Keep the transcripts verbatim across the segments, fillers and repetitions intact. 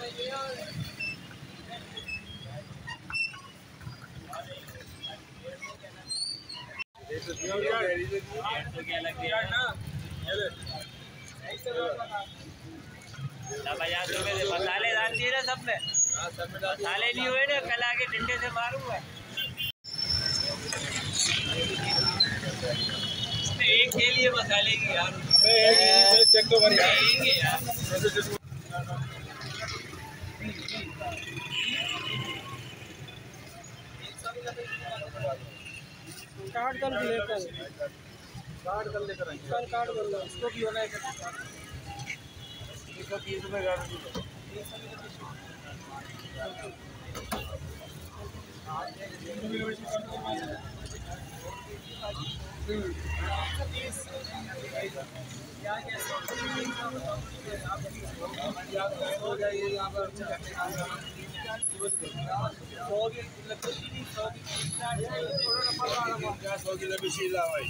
मसाले डाल दिए ना सब में, मसाले नहीं हुए ना कल आके डंडे से मारूंगा। एक के लिए मसाले की यार चेक तो यार कार्ड कर लेकर कार्ड कर लेकर सर कार्ड कर लो उसको भी होना है एक सौ तीस रुपये कार्ड हो जाइए यहाँ पर सौ किलो भी शीला भाई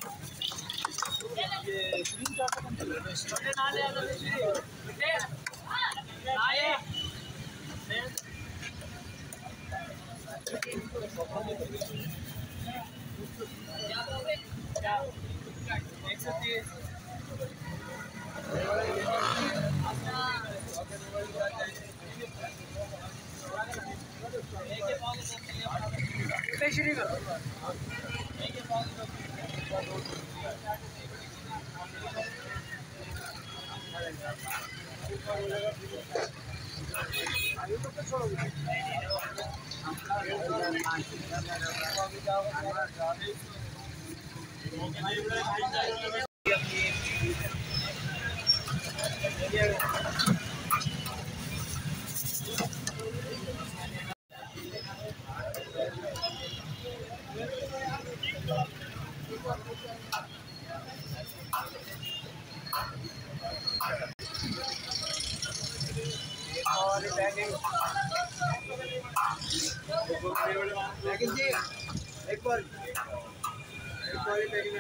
एक बार एक बार पैकिंग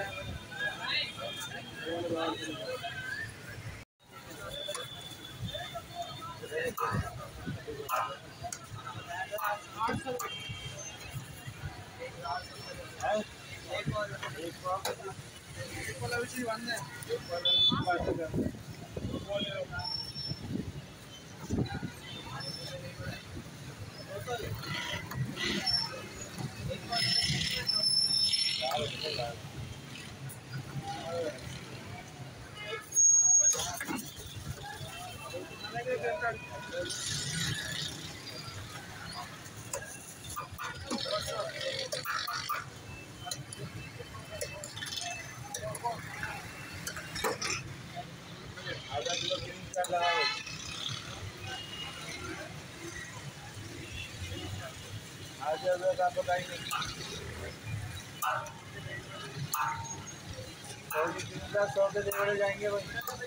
आधा किलो कर रहा है आज आप बताएंगे सौ के देवड़े जाएंगे भाई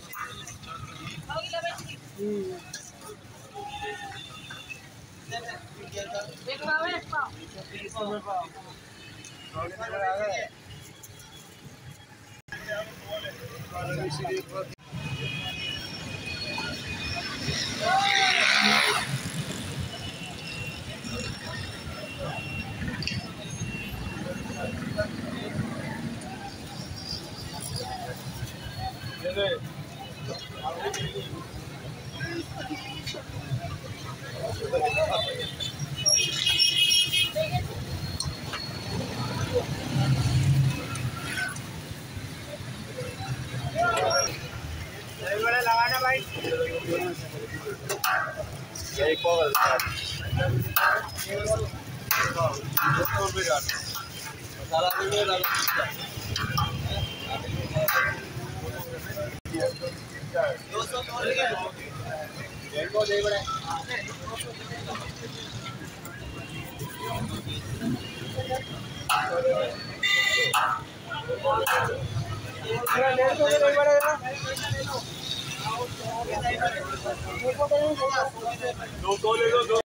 लगाना भाई एक और मसाला दो सौ दे बड़े दो ले लो दो